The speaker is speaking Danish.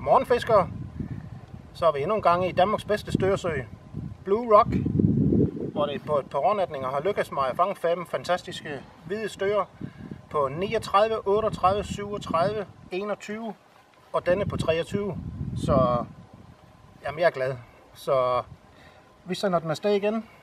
Morgenfiskere. Så er vi endnu en gang i Danmarks bedste støresø, Blue Rock, hvor det på et par overnatninger har lykkedes mig at fange 5 fantastiske hvide stører på 39, 38, 37, 21 og denne på 23. Så jamen, jeg er glad. Så vi sender den afsted igen.